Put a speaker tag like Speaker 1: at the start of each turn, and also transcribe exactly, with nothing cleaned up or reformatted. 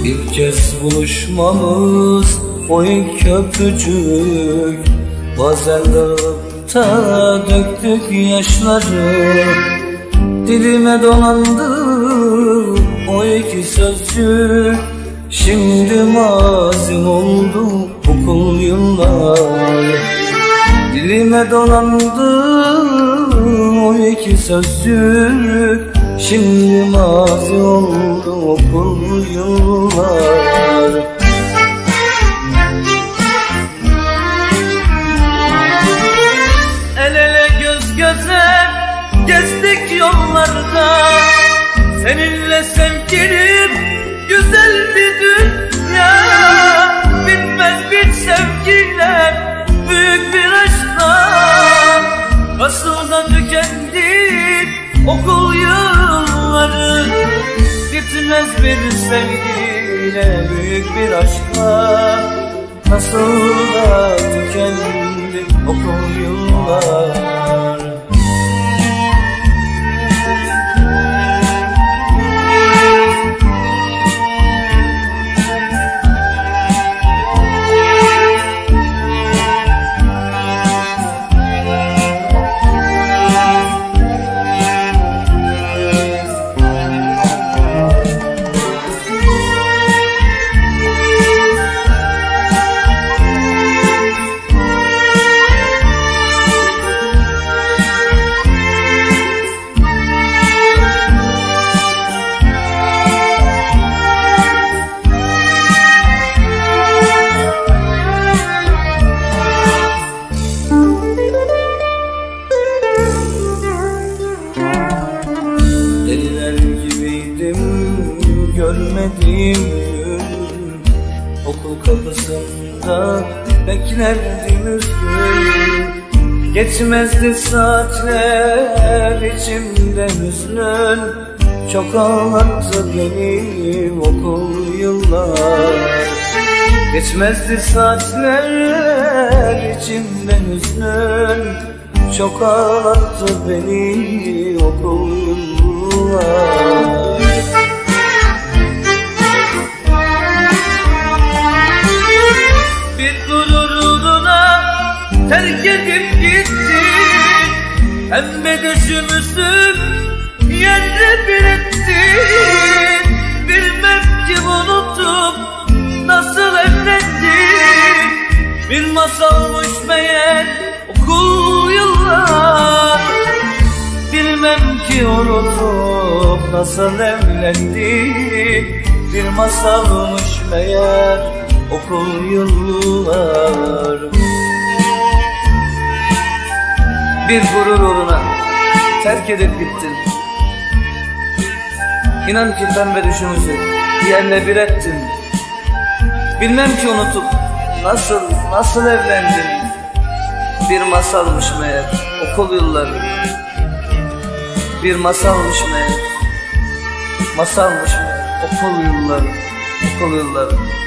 Speaker 1: İlk kez buluşmamız o ilk öpücük, bazen darılıp da döktük yaşları. Dilime dolandı o iki sözcük, şimdi mazi oldu okul yıllar. Dilime dolandı o iki sözcük, şimdi mazi oldu okul yıllar.
Speaker 2: El ele göz göze gezdik yollarda, seninle sevgilim güzeldi dünya. Bitmez bir sevgiyle, büyük bir aşkla, nasıl da tükendi okul yılları. Bitmez bir sevgiyle, büyük bir aşkla, nasıl da tükendi okul yıllar.
Speaker 1: Deliler gibiydim görmediğim gün, okul kapısında beklerdim üzgün. Geçmezdi saatler içimde hüznün, çok ağlattı beni okul yıllar. Geçmezdi saatler içimde hüznün, çok ağlattı beni okul yıllar.
Speaker 2: Bir gururuna terk edip gittin, pembe düşümüzü yerle bir ettin. Bilmem ki unutup nasıl evlendin, bir masalmış meğer okul yıllar. Bilmem ki unutup nasıl evlendik, bir masalmış meğer okul yıllar.
Speaker 1: Bir gurur uğruna terk edip gittin, İnan ki pembe düşümüzü yerle bir ettin. Bilmem ki unutup nasıl, nasıl evlendin, bir masalmış meğer okul yılları. Bir masalmış meğer, masalmış meğer okul yılları, okul yılları.